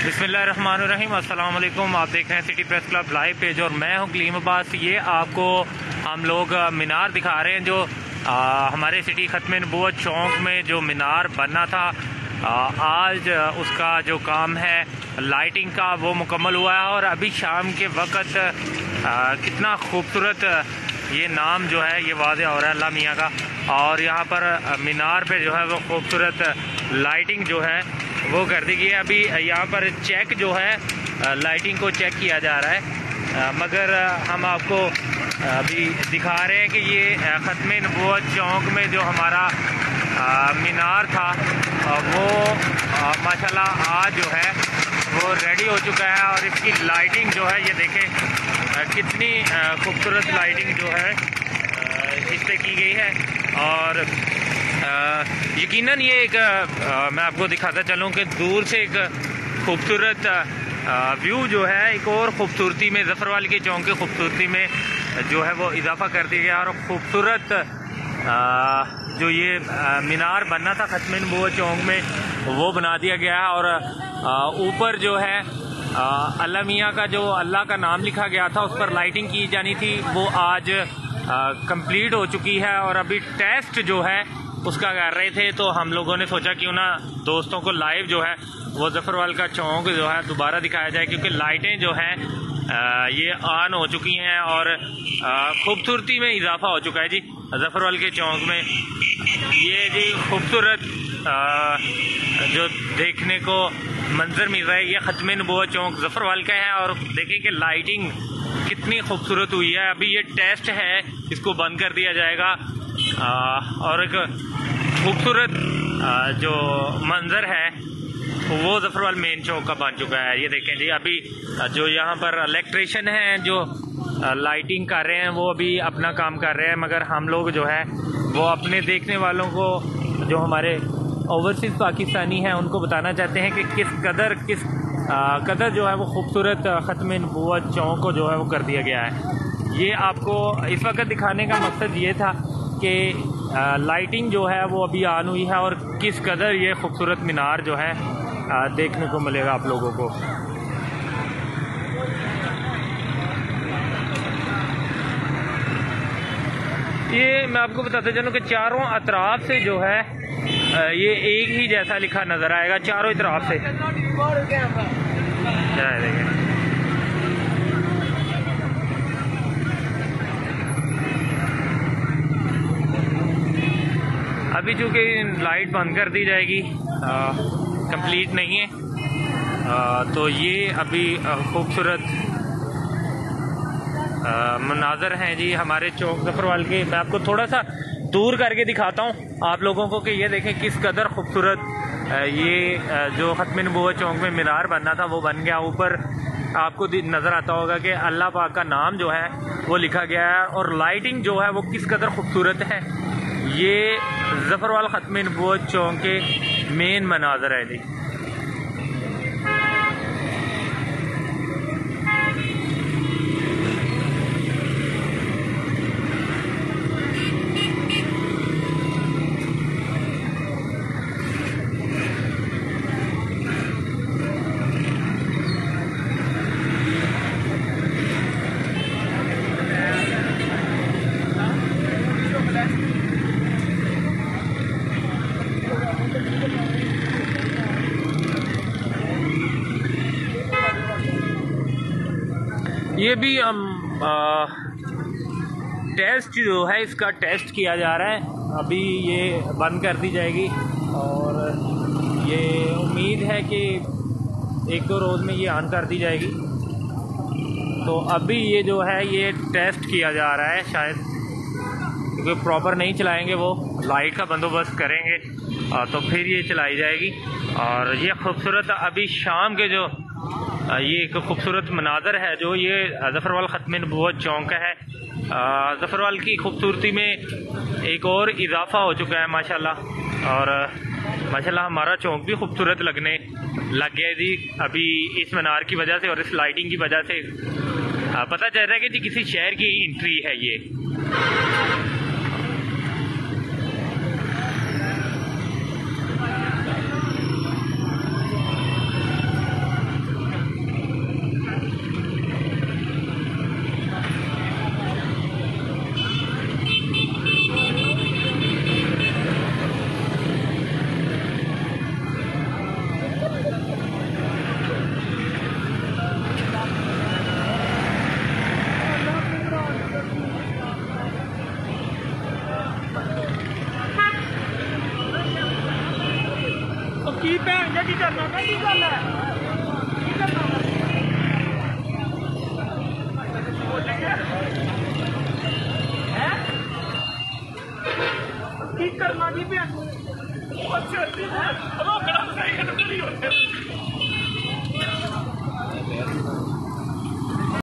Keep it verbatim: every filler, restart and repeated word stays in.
बिस्मिल्लाहिर्रहमानिर्रहीम, अस्सलाम वालेकुम। आप देख रहे हैं city press club live page और मैं हूं कलीम अब्बास। ये आपको हम लोग मीनार दिखा रहे हैं जो आ, हमारे सिटी ख़त्म नबूवत चौक में जो मीनार बनना था। आ, आज उसका जो काम है लाइटिंग का वो मुकम्मल हुआ है और अभी शाम के वक्त आ, कितना खूबसूरत ये नाम जो है ये वाज़ेह हो रहा है अल्लाह मियाँ का। और यहाँ पर मीनार पे जो है वो खूबसूरत लाइटिंग जो है वो कर दी गई है। अभी यहाँ पर चेक जो है लाइटिंग को चेक किया जा रहा है, मगर हम आपको अभी दिखा रहे हैं कि ये ख़त्म नबूवत चौक में जो हमारा मीनार था वो माशाल्लाह आज जो है वो रेडी हो चुका है। और इसकी लाइटिंग जो है ये देखें कितनी खूबसूरत लाइटिंग जो है इस पर की गई है। और यकीनन ये एक आ, मैं आपको दिखाता चलूँ कि दूर से एक खूबसूरत व्यू जो है एक और ख़ूबसूरती में ज़फ़रवाल के चौक की खूबसूरती में जो है वो इजाफ़ा कर दिया गया। और खूबसूरत जो ये मीनार बनना था ख़त्म नबूवत चौक में वो बना दिया गया है। और ऊपर जो है अल्लाह मियाँ का जो अल्लाह का नाम लिखा गया था उस पर लाइटिंग की जानी थी वो आज कंप्लीट हो चुकी है। और अभी टेस्ट जो है उसका कर रहे थे तो हम लोगों ने सोचा क्यों ना दोस्तों को लाइव जो है वो ज़फ़रवाल का चौक जो है दोबारा दिखाया जाए, क्योंकि लाइटें जो हैं ये ऑन हो चुकी हैं और खूबसूरती में इजाफा हो चुका है जी ज़फ़रवाल के चौक में। ये जी खूबसूरत जो देखने को मंजर मिल रहा है ये ख़त्म नबूवत चौक ज़फ़रवाल का है। और देखें कि लाइटिंग कितनी खूबसूरत हुई है। अभी ये टेस्ट है, इसको बंद कर दिया जाएगा। आ, और एक खूबसूरत जो मंजर है वो ज़फ़रवाल मेन चौक का बन चुका है। ये देखें जी अभी जो यहाँ पर इलेक्ट्रिशियन हैं जो लाइटिंग कर रहे हैं वो अभी अपना काम कर रहे हैं, मगर हम लोग जो है वो अपने देखने वालों को जो हमारे ओवरसीज़ पाकिस्तानी हैं उनको बताना चाहते हैं कि किस कदर किस आ, कदर जो है वो खूबसूरत ख़त्म नबूवत चौक को जो है वो कर दिया गया है। ये आपको इस वक्त दिखाने का मकसद ये था कि लाइटिंग जो है वो अभी ऑन हुई है और किस कदर ये खूबसूरत मीनार जो है आ, देखने को मिलेगा आप लोगों को। ये मैं आपको बताते चलूँ कि चारों अतराफ से जो है ये एक ही जैसा लिखा नज़र आएगा चारों तरफ से। अभी चूँकि लाइट बंद कर दी जाएगी, कंप्लीट नहीं है, आ, तो ये अभी खूबसूरत मनाजर हैं जी हमारे चौक ज़फ़रवाल के। मैं आपको थोड़ा सा दूर करके दिखाता हूँ आप लोगों को कि ये देखें किस कदर खूबसूरत ये जो ख़त्म नबूवत चौक में मीनार बनना था वो बन गया। ऊपर आपको नज़र आता होगा कि अल्लाह पाक का नाम जो है वो लिखा गया है और लाइटिंग जो है वो किस कदर खूबसूरत है। ये ज़फ़रवाल ख़त्म नबूवत चौक के मेन मनाजर है जी। ये भी हम आ, टेस्ट जो है इसका टेस्ट किया जा रहा है। अभी ये बंद कर दी जाएगी और ये उम्मीद है कि एक दो रोज़ में ये ऑन कर दी जाएगी। तो अभी ये जो है ये टेस्ट किया जा रहा है, शायद क्योंकि प्रॉपर नहीं चलाएंगे वो लाइट का बंदोबस्त करेंगे आ, तो फिर ये चलाई जाएगी। और ये खूबसूरत अभी शाम के जो ये एक खूबसूरत मनाजर है जो ये ज़फ़रवाल ख़त्म नबूवत चौक का है। ज़फ़रवाल की खूबसूरती में एक और इजाफ़ा हो चुका है माशाल्लाह। और माशाल्लाह हमारा चौक भी खूबसूरत लगने लग गया जी अभी इस मीनार की वजह से और इस लाइटिंग की वजह से। पता चल रहा है कि जी किसी शहर की एंट्री है ये। की भैन जी की करना मैं की गल है की करना है की करना की भैन अच्छा